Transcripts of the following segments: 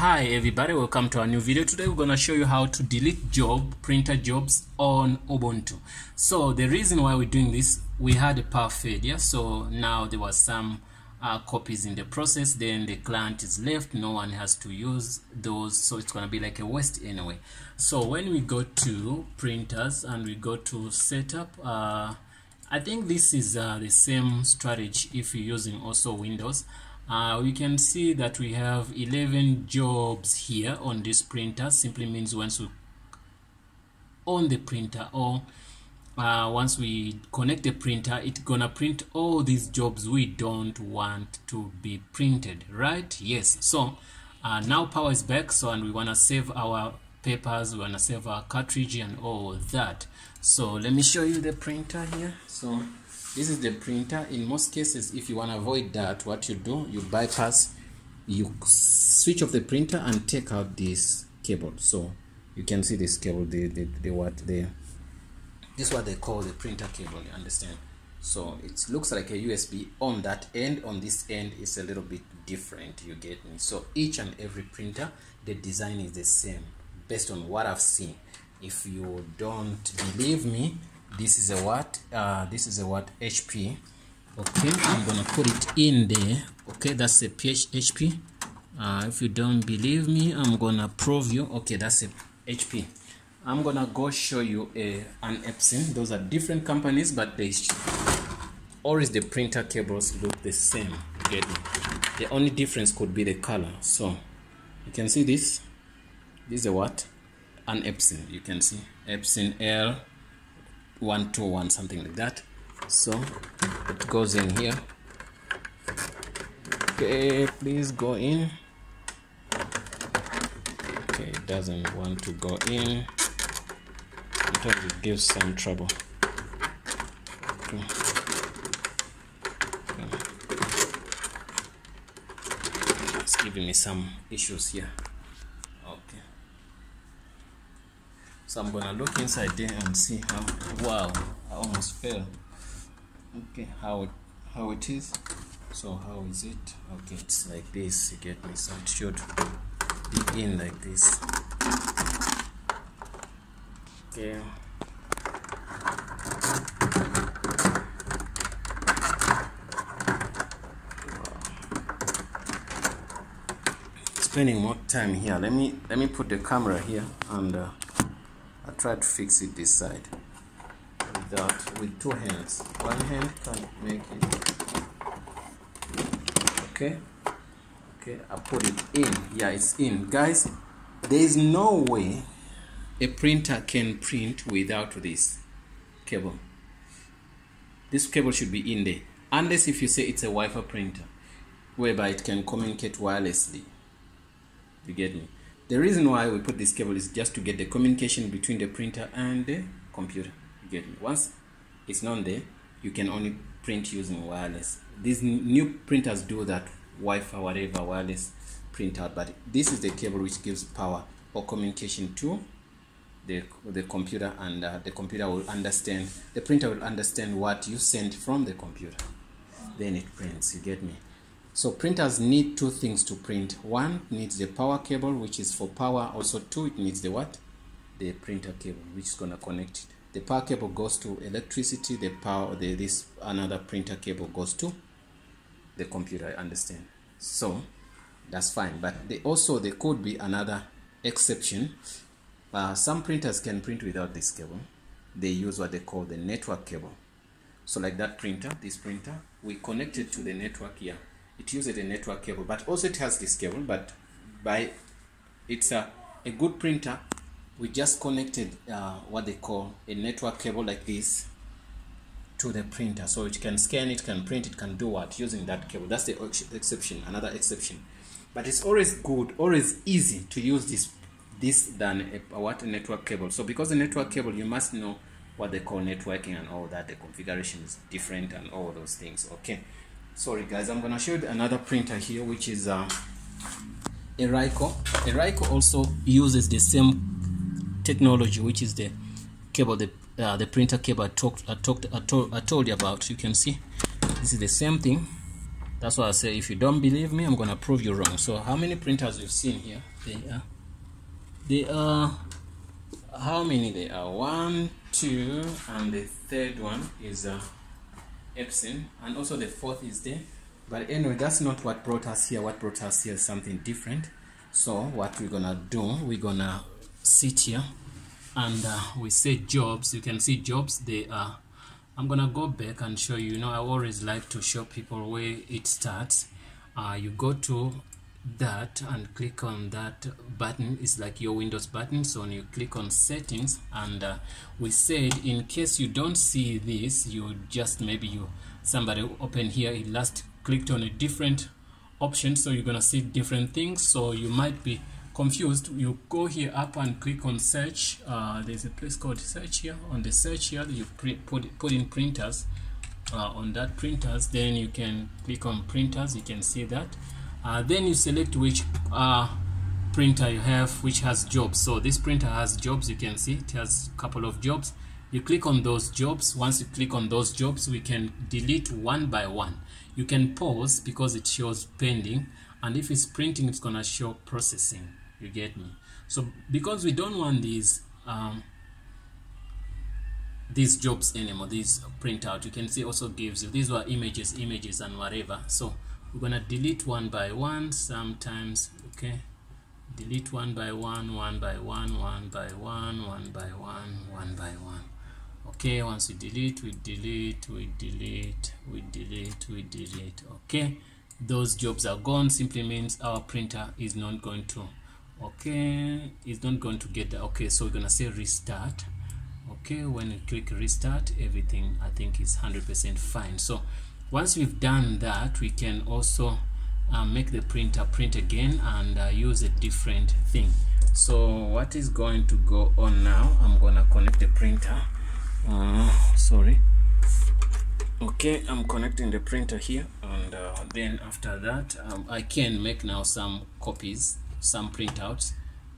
Hi everybody, welcome to our new video. Today we're going to show you how to delete printer jobs on Ubuntu. So the reason why we're doing this, we had a power failure, so now there was some copies in the process, then the client is left, no one has to use those, so it's going to be like a waste anyway. So when we go to printers and we go to setup, I think this is the same strategy if you're using also Windows. We can see that we have 11 jobs here on this printer. Simply means once we on the printer or once we connect the printer, it's gonna print all these jobs we don't want to be printed, right? Yes. So now power is back, so and we want to save our papers, we want to save our cartridge and all that. So let me show you the printer here. So this is the printer. In most cases, if you want to avoid that, what you do, you bypass, you switch off the printer and take out this cable. So you can see this cable, this is what they call the printer cable, you understand? So it looks like a USB on that end. On this end is a little bit different, you get me? So each and every printer, the design is the same based on what I've seen. If you don't believe me, this is a what HP. Okay, I'm gonna put it in there. Okay, that's a HP. If you don't believe me, I'm gonna prove you. Okay, that's a HP. I'm gonna go show you an Epson. Those are different companies, but they always the printer cables look the same. Get me? The only difference could be the color. So you can see this. This is a what? An Epson. You can see Epson L121, something like that. So it goes in here. Okay, please go in. Okay, it doesn't want to go in. Sometimes it gives some trouble. Okay. It's giving me some issues here. Okay. So I'm gonna look inside there and see how. Wow, I almost fell. Okay, how it is. So how is it? Okay, it's like this. You get me? So it should be in like this. Okay. Spending more time here. Let me put the camera here and I'll try to fix it this side with two hands. One hand can't make it. Okay, I put it in. Yeah, it's in. Guys, there is no way a printer can print without this cable. This cable should be in there, unless if you say it's a Wi-Fi printer whereby it can communicate wirelessly. You get me? The reason why we put this cable is just to get the communication between the printer and the computer. You get me? Once it's not there, you can only print using wireless. These new printers do that, Wi-Fi, whatever, wireless printout, but this is the cable which gives power or communication to the computer, and the computer will understand, the printer will understand what you sent from the computer, then it prints. You get me? So printers need two things to print. One needs the power cable, which is for power. Also two, it needs the what? The printer cable, which is gonna connect it. The power cable goes to electricity. The power, this another printer cable goes to the computer. I understand. So that's fine. But there could be another exception. Some printers can print without this cable. They use what they call the network cable. So like that printer, this printer, we connect it to the network here. It uses a network cable, but also it has this cable, but it's a good printer. We just connected what they call a network cable like this to the printer, so it can scan, it can print, it can do what using that cable. That's the exception, another exception. But it's always good, always easy to use this than a network cable. So because the network cable, you must know what they call networking and all that. The configuration is different and all those things. Okay, sorry guys, I'm gonna show you another printer here, which is a Ryko. A Ryko also uses the same technology, which is the cable, the printer cable I told you about. You can see this is the same thing That's why I say if you don't believe me, I'm gonna prove you wrong. So how many printers we've seen here? They are how many? They are 1, 2, and the third one is Epson, and also the fourth is there. But anyway, that's not what brought us here. What brought us here is something different. So what we're gonna do, we're gonna sit here and we say jobs. You can see jobs. They are, I'm gonna go back and show you. You know, I always like to show people where it starts. You go to that and click on that button. It's like your Windows button. So when you click on settings, and we said in case you don't see this, you just maybe somebody open here, he last clicked on a different option, so you're gonna see different things, so you might be confused. You go here up and click on search. There's a place called search here. On the search here, you put in printers. On that printers, then you can click on printers. You can see that. Then you select which printer you have, which has jobs. So this printer has jobs. You can see it has a couple of jobs. You click on those jobs. Once you click on those jobs, we can delete one by one. You can pause because it shows pending, and if it's printing, it's gonna show processing. You get me? So because we don't want these jobs anymore, these printout, you can see also gives you, these were images and whatever. So we're gonna delete one by one sometimes. Okay, delete one by one, one by one, one by one, one by one, one by one. Okay, once we delete, we delete, we delete, we delete, we delete. Okay, those jobs are gone. Simply means our printer is not going to, okay, it's not going to get that. Okay, so we're gonna say restart. Okay, when you click restart, everything I think is 100% fine. So once we've done that, we can also make the printer print again and use a different thing. So what is going to go on now, I'm gonna connect the printer. Sorry. Okay, I'm connecting the printer here, and then after that I can make now some copies, some printouts.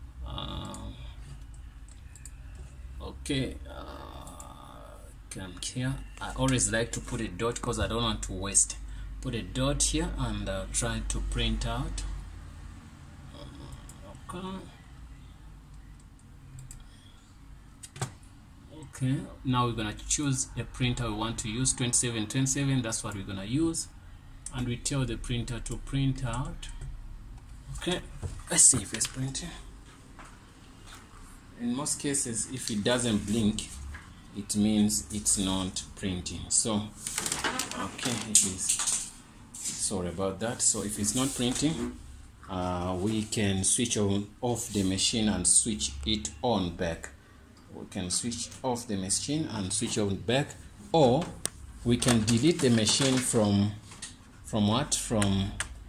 Okay, come here. I always like to put a dot because I don't want to waste. Put a dot here and try to print out. Okay. Okay, now we're gonna choose a printer we want to use, 2727. That's what we're gonna use, and we tell the printer to print out. Okay, let's see if it's printing. In most cases, if it doesn't blink, it means it's not printing. So okay, it is. Sorry about that. So if it's not printing, we can switch off the machine and switch it on back. We can switch off the machine and switch on back, or we can delete the machine from what? From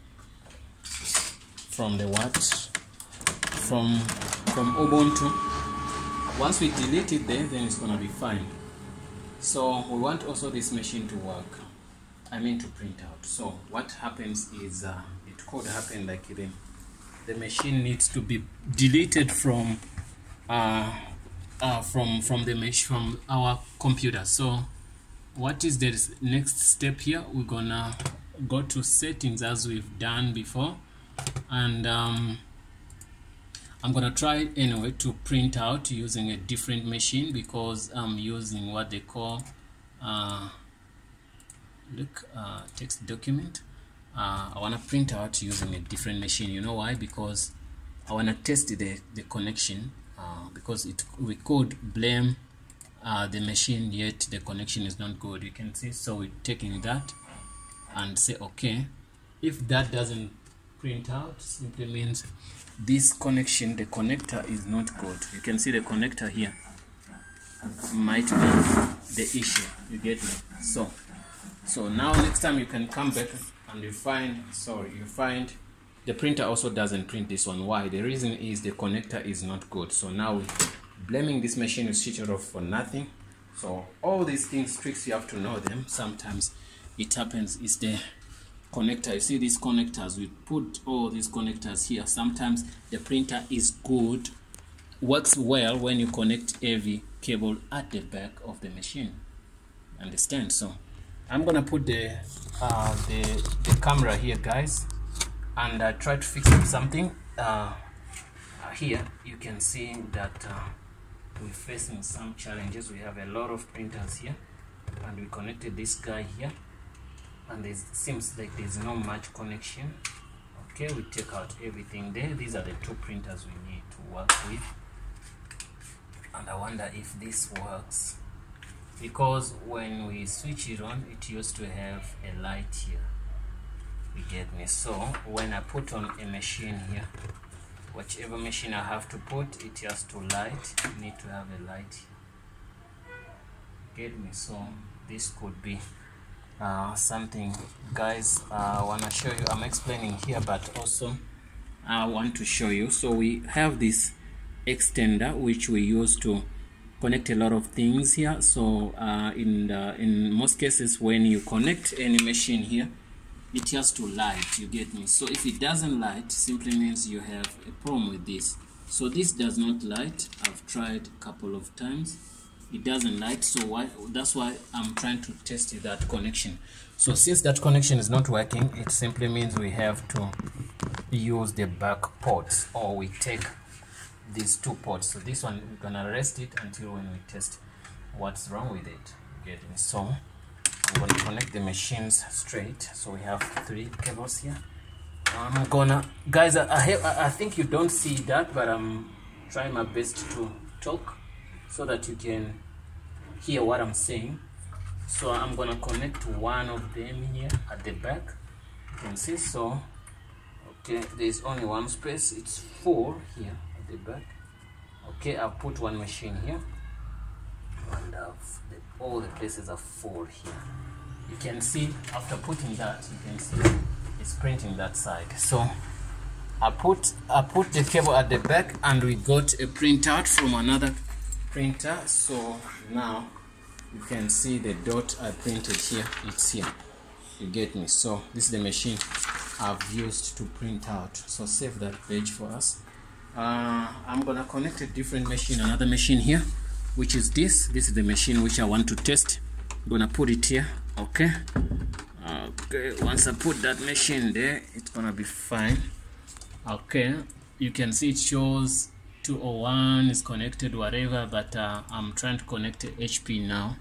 the what? From Ubuntu. Once we delete it there, then it's gonna be fine. So we want also this machine to work. I mean to print out. So what happens is it could happen like the machine needs to be deleted from our computer. So what is the next step here? We're gonna go to settings as we've done before, and I'm gonna try anyway to print out using a different machine, because I'm using what they call text document. I want to print out using a different machine. You know why? Because I want to test the connection, because we could blame the machine, yet the connection is not good. You can see. So we're taking that and say okay. If that doesn't print out, simply means this connection, the connector is not good. You can see the connector here might be the issue. You get me? So now next time you can come back and you find the printer also doesn't print this one. Why? The reason is the connector is not good. So now blaming this machine is switched off for nothing. So all these things, tricks, you have to know them. Sometimes it happens is the connector. You see these connectors, we put all these connectors here. Sometimes the printer is good, works well when you connect every cable at the back of the machine. Understand? So I'm gonna put the camera here, guys, and try to fix up something. Here you can see that we're facing some challenges. We have a lot of printers here, and we connected this guy here, and it seems like there's not much connection. Okay, we take out everything there. These are the two printers we need to work with, and I wonder if this works, because when we switch it on, it used to have a light here. You get me? So when I put on a machine here, whichever machine I have to put, it has to light. You need to have a light. Get me? So this could be something, guys. I want to show you. I'm explaining here, but also I want to show you. So we have this extender which we use to connect a lot of things here. So in most cases, when you connect any machine here, it has to light. You get me? So if it doesn't light, simply means you have a problem with this. So this does not light. I've tried a couple of times. It doesn't light, so that's why I'm trying to test that connection. So since that connection is not working, it simply means we have to use the back ports, or we take these two ports. So this one, we're gonna rest it until when we test what's wrong with it. Get me? So I'm gonna connect the machines straight. So we have 3 cables here. I'm gonna, guys, I think you don't see that, but I'm trying my best to talk so that you can hear what I'm saying. So I'm gonna connect one of them here at the back. You can see. So okay, there's only one space. It's 4 here at the back. Okay, I've put one machine here, and all the places are 4 here. You can see after putting that, you can see it's printing that side. So I put the cable at the back, and we got a printout from another printer. So now you can see the dot I printed here. It's here. You get me? So this is the machine I've used to print out. So save that page for us. I'm gonna connect a different machine, another machine here, which is this. This is the machine which I want to test. I'm gonna put it here. Okay. Once I put that machine there, it's gonna be fine. Okay, you can see it shows 201 is connected, whatever, but I'm trying to connect a HP now.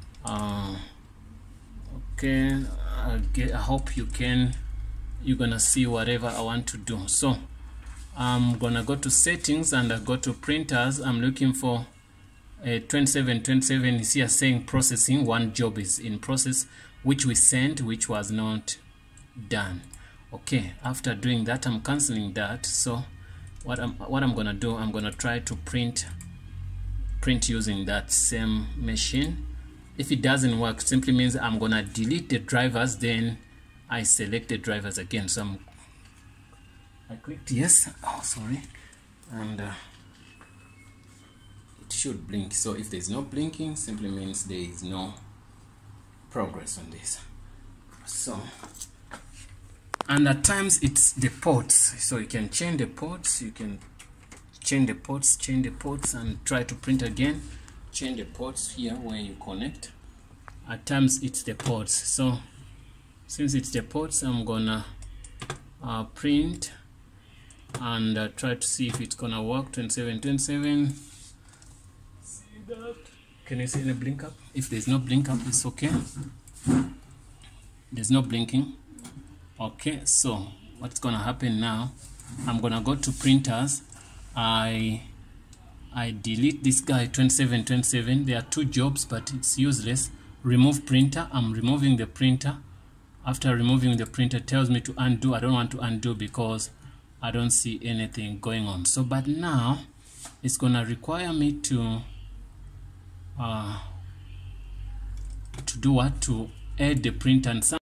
Okay, I hope you're gonna see whatever I want to do. So I'm gonna go to settings, and I go to printers. I'm looking for a 2727. is here saying processing. One job is in process, which we sent, which was not done. Okay, after doing that, I'm canceling that. So what I'm gonna do, I'm gonna try to print using that same machine. If it doesn't work, simply means I'm gonna delete the drivers, then I select the drivers again. So I clicked yes. Oh, sorry, and it should blink. So if there's no blinking, simply means there is no progress on this. So, and at times it's the ports. So you can change the ports. You can change the ports, and try to print again. Change the ports here where you connect. At times it's the ports. So since it's the ports, I'm gonna print and try to see if it's gonna work. 2727. See that? Can you see the blink up? If there's no blink up, it's okay. There's no blinking. Okay, so what's gonna happen now, I'm gonna go to printers. I delete this guy 2727. There are 2 jobs, but it's useless. Remove printer. I'm removing the printer. After removing the printer, it tells me to undo. I don't want to undo because I don't see anything going on. So but now it's gonna require me to do what? To add the printer, and some